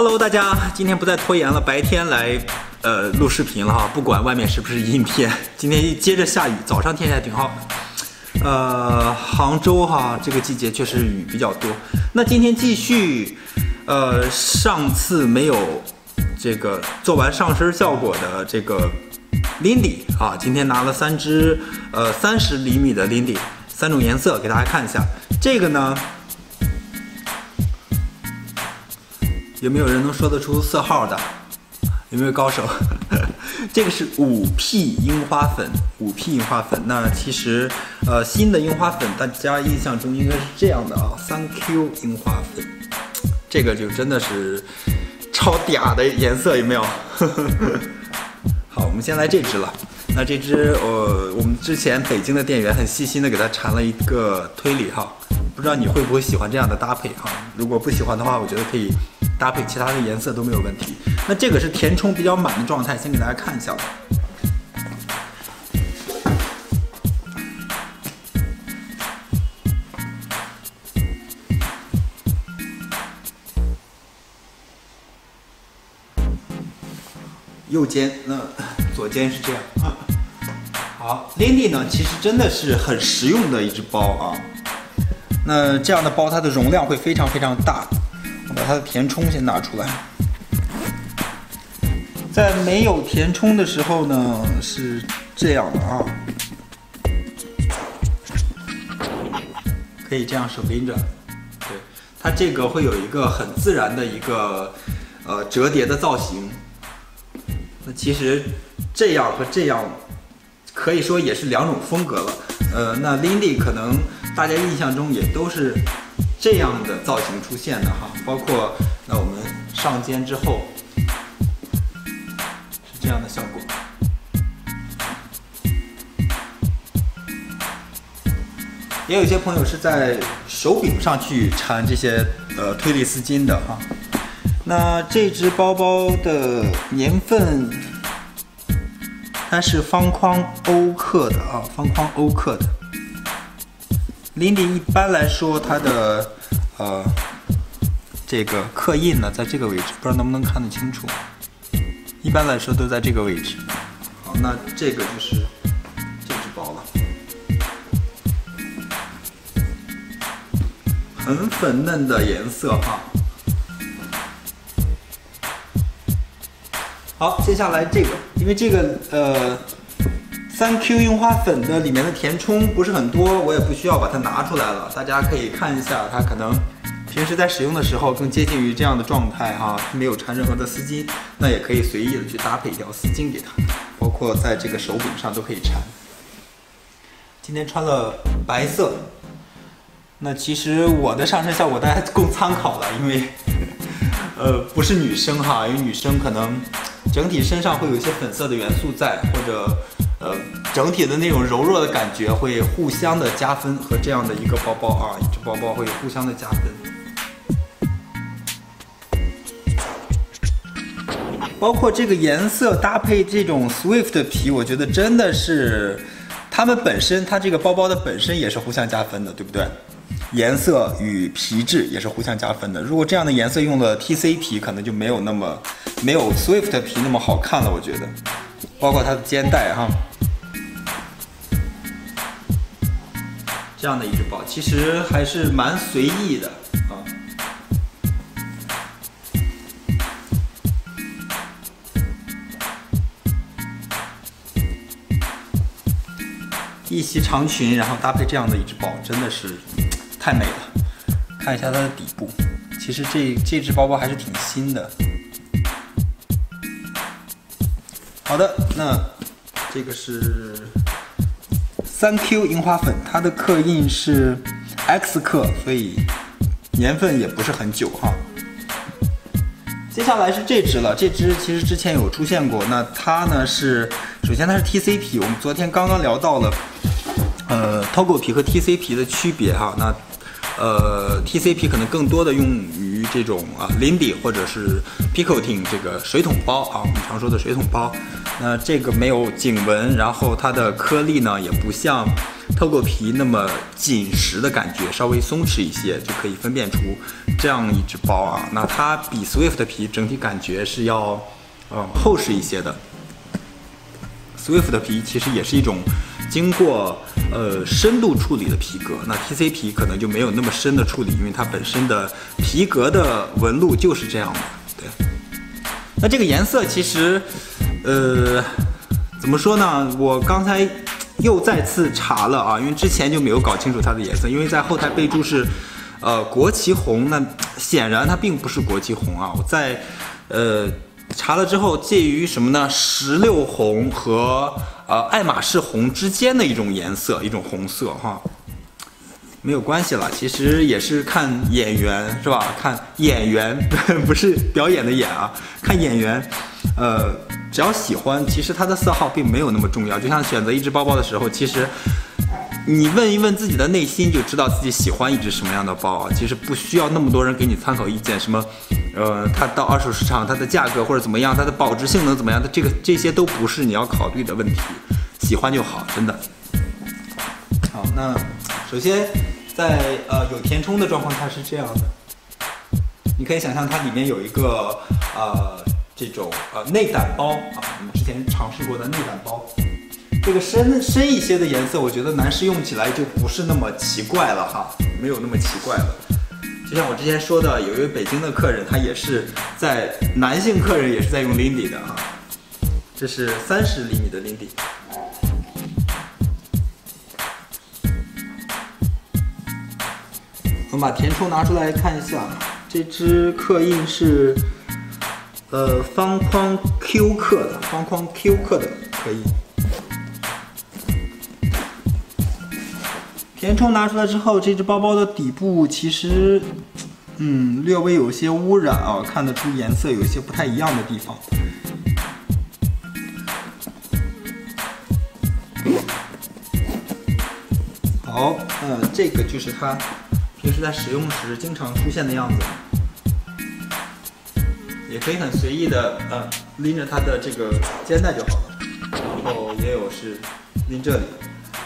Hello， 大家，今天不再拖延了，白天来录视频了哈，不管外面是不是阴天，今天接着下雨，早上天气还挺好的。杭州哈这个季节确实雨比较多。那今天继续，上次没有这个做完上身效果的这个 Lindy 啊，今天拿了3支30厘米的 Lindy， 3种颜色给大家看一下。这个呢，有没有人能说得出色号的？有没有高手？这个是5P 樱花粉，5P 樱花粉。那其实新的樱花粉，大家印象中应该是这样的啊，3Q 樱花粉，这个就真的是超嗲的颜色，有没有？好，我们先来这支了。那这支我们之前北京的店员很细心的给它缠了一个推理哈，不知道你会不会喜欢这样的搭配哈？如果不喜欢的话，我觉得可以搭配其他的颜色都没有问题。那这个是填充比较满的状态，先给大家看一下。右肩，那左肩是这样。好 ，Lindy 呢，其实真的是很实用的一只包啊。那这样的包，它的容量会非常非常大。我把它的填充先拿出来。在没有填充的时候呢，是这样的啊，可以这样手拎着。对，它这个会有一个很自然的一个折叠的造型。那其实这样和这样可以说也是2种风格了。那 Lindy 可能大家印象中也都是这样的造型出现的哈，包括那我们上肩之后是这样的效果。也有一些朋友是在手柄上去缠这些推力丝巾的哈。那这只包包的年份，它是方框欧克的啊，方框欧克的。Lindy 一般来说，它的这个刻印呢，在这个位置，不知道能不能看得清楚。一般来说都在这个位置。好，那这个就是这只包了，很粉嫩的颜色哈。好，接下来这个，因为这个3Q 樱花粉的里面的填充不是很多，我也不需要把它拿出来了。大家可以看一下，它可能平时在使用的时候更接近于这样的状态哈，没有缠任何的丝巾，那也可以随意的去搭配一条丝巾给它，包括在这个手柄上都可以缠。今天穿了白色，那其实我的上身效果大家供参考了，因为不是女生哈，因为女生可能整体身上会有一些粉色的元素在，或者整体的那种柔弱的感觉会互相的加分，和这样的一个包包啊，一只包包会互相的加分。包括这个颜色搭配这种 Swift 皮，我觉得真的是它们本身，它这个包包的本身也是互相加分的，对不对？颜色与皮质也是互相加分的。如果这样的颜色用了 TC 皮，可能就没有 Swift 皮那么好看了，我觉得。包括它的肩带哈，这样的一只包，其实还是蛮随意的啊。一袭长裙，然后搭配这样的一只包，真的是太美了。看一下它的底部，其实这只包包还是挺新的。好的，那这个是3Q 樱花粉，它的刻印是 X 刻，所以年份也不是很久哈。接下来是这只了，这只其实之前有出现过。那它呢是，首先它是 TC 皮，我们昨天刚刚聊到了Togo 皮和 TC 皮的区别哈。那TC 皮可能更多的用于这种Lindy 或者是 Picotin 这个水桶包啊，我们常说的水桶包。那这个没有颈纹，然后它的颗粒呢也不像透过皮那么紧实的感觉，稍微松弛一些，就可以分辨出这样一只包啊。那它比 Swift 的皮整体感觉是要厚实一些的。Swift 的皮其实也是一种经过深度处理的皮革，那 TC 皮可能就没有那么深的处理，因为它本身的皮革的纹路就是这样的。对，那这个颜色其实怎么说呢？我刚才又再次查了啊，因为之前就没有搞清楚它的颜色，因为在后台备注是国旗红，那显然它并不是国旗红啊。我在查了之后，介于什么呢？16红和爱马仕红之间的一种颜色，一种红色哈，没有关系了。其实也是看演员是吧？看演员不是表演的演啊，看演员，只要喜欢，其实它的色号并没有那么重要。就像选择一只包包的时候，其实你问一问自己的内心，就知道自己喜欢一只什么样的包啊。其实不需要那么多人给你参考意见，什么它到二手市场它的价格或者怎么样，它的保值性能怎么样的，这些都不是你要考虑的问题，喜欢就好，真的。好，那首先在有填充的状况下是这样的，你可以想象它里面有一个这种内胆包啊，我们之前尝试过的内胆包。这个深一些的颜色，我觉得男士用起来就不是那么奇怪了哈，没有那么奇怪了。就像我之前说的，有一位北京的客人，他也是男性客人也是在用 Lindy 的哈，这是30厘米的 Lindy。我们把填充拿出来看一下，这支刻印是方框 Q 刻的，方框 Q 刻的刻印。填充拿出来之后，这只包包的底部其实，略微有些污染啊，看得出颜色有一些不太一样的地方。好，这个就是它平时在使用时经常出现的样子，也可以很随意的拎着它的这个肩带就好了，然后也有是拎这里。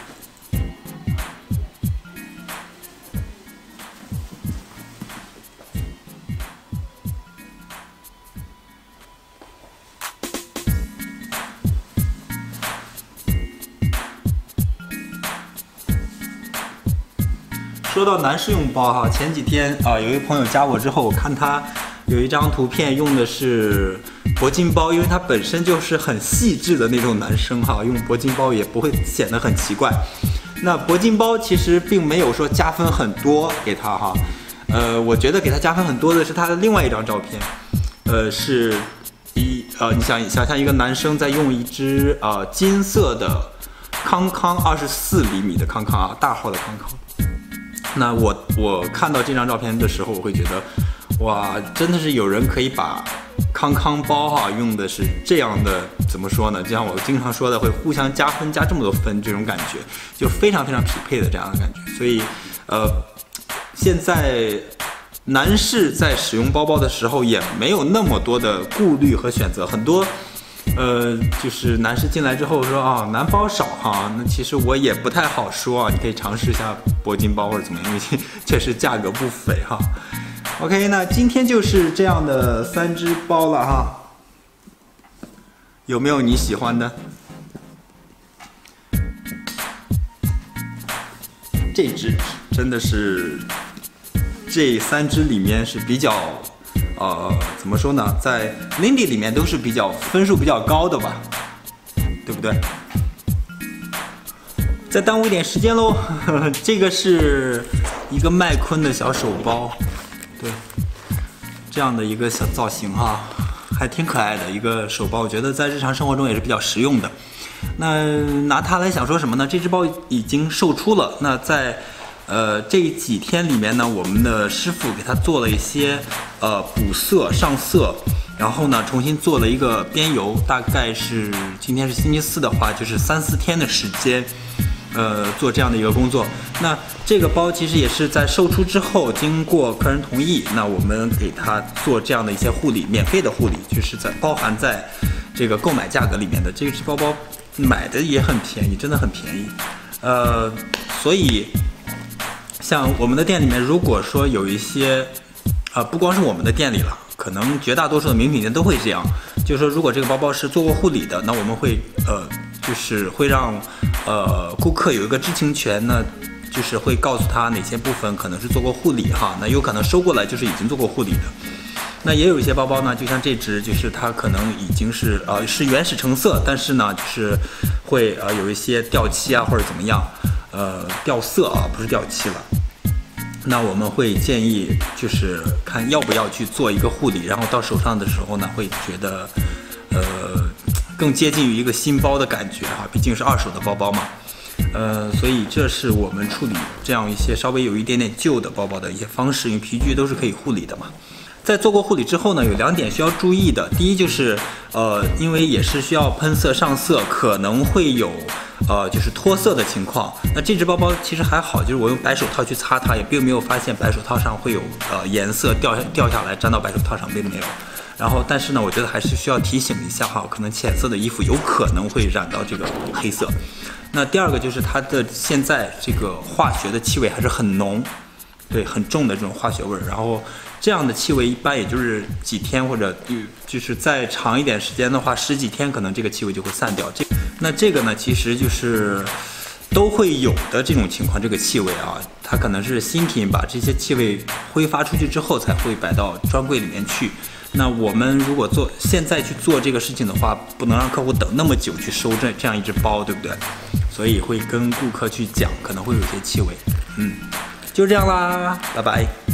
说到男士用包哈，前几天有一个朋友加我之后，我看他有一张图片用的是铂金包，因为他本身就是很细致的那种男生哈，用铂金包也不会显得很奇怪。那铂金包其实并没有说加分很多给他哈，我觉得给他加分很多的是他的另外一张照片，是你想象一个男生在用一只金色的康康24厘米的康康啊，大号的康康。那我看到这张照片的时候，我会觉得，哇，真的是有人可以把康康包哈用的是这样的，怎么说呢？就像我经常说的，会互相加分，加这么多分，这种感觉就非常非常匹配的这样的感觉。所以，现在男士在使用包包的时候也没有那么多的顾虑和选择，很多。就是男士进来之后说男包少哈，那其实我也不太好说啊，你可以尝试一下铂金包或者怎么样，因为确实价格不菲哈。OK， 那今天就是这样的3只包了哈，有没有你喜欢的？这只真的是这3只里面是比较。怎么说呢，在 Lindy 里面都是分数比较高的吧，对不对？再耽误一点时间喽，这个是一个麦昆的小手包，对，这样的一个小造型哈，还挺可爱的一个手包，我觉得在日常生活中也是比较实用的。那拿它来想说什么呢？这只包已经售出了，那在这几天里面呢，我们的师傅给它做了一些补色上色，然后呢重新做了一个边油，大概是今天是星期4的话，就是3、4天的时间，做这样的一个工作。那这个包其实也是在售出之后，经过客人同意，那我们给他做这样的一些护理，免费的护理，就是包含在这个购买价格里面的。这只包包买的也很便宜，真的很便宜。 所以像我们的店里面，如果说有一些，不光是我们的店里了，可能绝大多数的名品店都会这样，就是说如果这个包包是做过护理的，那我们会就是会让顾客有一个知情权呢。就是会告诉他哪些部分可能是做过护理哈，那有可能收过来就是已经做过护理的。那也有一些包包呢，就像这只，就是它可能已经是是原始成色，但是呢就是会有一些掉漆啊或者怎么样，掉色啊，不是掉漆了。那我们会建议就是看要不要去做一个护理，然后到手上的时候呢，会觉得更接近于一个新包的感觉啊，毕竟是二手的包包嘛。所以这是我们处理这样一些稍微有一点点旧的包包的一些方式，因为皮具都是可以护理的嘛。在做过护理之后呢，有2点需要注意的。第一就是因为也是需要喷色上色，可能会有就是脱色的情况。那这只包包其实还好，就是我用白手套去擦它，也并没有发现白手套上会有颜色掉下来沾到白手套上，并没有。然后但是呢，我觉得还是需要提醒一下哈，可能浅色的衣服有可能会染到这个黑色。那第2个就是它的现在这个化学的气味还是很浓，对，很重的这种化学味儿。然后这样的气味一般也就是几天，或者就是再长一点时间的话，10几天可能这个气味就会散掉。那这个呢，其实就是都会有的这种情况，这个气味啊，它可能是新品把这些气味挥发出去之后才会摆到专柜里面去。那我们如果现在去做这个事情的话，不能让客户等那么久去收这样一只包，对不对？所以会跟顾客去讲，可能会有些气味。就这样啦，拜拜。